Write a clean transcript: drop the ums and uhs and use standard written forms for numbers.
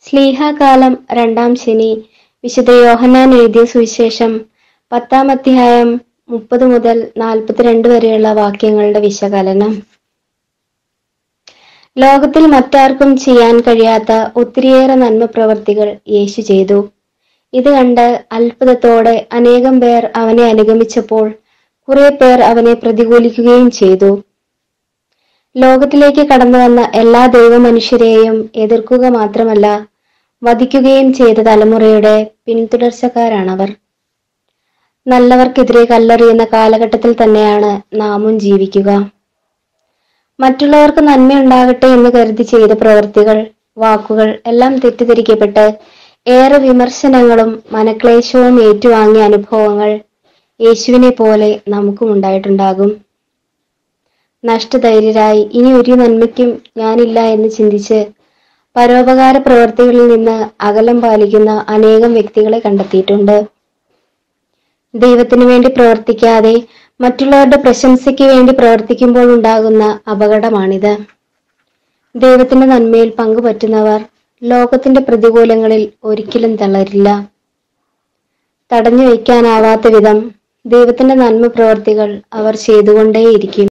ശ്ലീഹാകാലം രണ്ടാം ശനി. വിശുദ്ധ യോഹന്നാൻ എഴുതിയ സുവിശേഷം 10-ാം അധ്യായം 30 മുതൽ 42 വരെയുള്ള വാക്യങ്ങളുടെ വിശകലനം. ലോകത്തിൽ മറ്റാർക്കും ചെയ്യാൻ കഴിയാത്ത ഒത്തിരിയേറെ നന്മ പ്രവർത്തികൾ യേശു ചെയ്തു. ഇത് കണ്ട് അത്ഭുതത്തോടെ അനേകം പേർ അവനെ അനുഗമിച്ചപ്പോൾ കുറെ പേർ അവനെ പ്രതികൂലിക്കുകയും ചെയ്തു. ലോകത്തിലേക്ക് കടന്നു വന്ന എല്ലാ ദൈവമനുഷ്യരെയും എതിർക്കുക മാത്രമല്ല, വധിക്കുകയും ചെയ്ത തലമുറയുടെ പിന്തുടർച്ചക്കാരാണവർ. നല്ലവർക്കെതിരെ കല്ലെറിയുന്ന കാലഘട്ടത്തിൽ തന്നെയാണ് നാമും ജീവിക്കുക. മറ്റുള്ളവർക്ക് നന്മയുണ്ടാകട്ടെ എന്ന് കരുതി ചെയ്ത പ്രവൃത്തികൾ, വാക്കുകൾ എല്ലാം തെറ്റിദ്ധരിക്കപ്പെട്ട് ഏറെ വിമർശനങ്ങളും മനക്ലേശവും ഏറ്റുവാങ്ങിയ അനുഭവങ്ങൾ യേശുവിനെ പോലെ നമുക്കും ഉണ്ടായിട്ടുണ്ടാകും. നഷ്ടധൈര്യരായി ഇനി ഒരു നന്മയ്ക്കും ഞാനില്ല എന്ന് ചിന്തിച്ച് പരോപകാര പ്രവൃത്തികളിൽ നിന്ന് അകലം പാലിക്കുന്ന അനേകം വ്യക്തികളെ കണ്ടെത്തിയിട്ടുണ്ട്. ദൈവത്തിനു വേണ്ടി പ്രവർത്തിക്കാതെ മറ്റുള്ളവരുടെ പ്രശംസയ്ക്ക് വേണ്ടി പ്രവർത്തിക്കുമ്പോൾ ഉണ്ടാകുന്ന അപകടമാണിത്. ദൈവത്തിന്റെ നന്മയിൽ പങ്കുപറ്റുന്നവർ ലോകത്തിന്റെ പ്രതികൂലങ്ങളിൽ ഒരിക്കലും തളരില്ല. തടഞ്ഞു വയ്ക്കാനാവാത്ത വിധം ദൈവത്തിന്റെ നന്മ പ്രവർത്തികൾ അവർ ചെയ്തുകൊണ്ടേയിരിക്കും.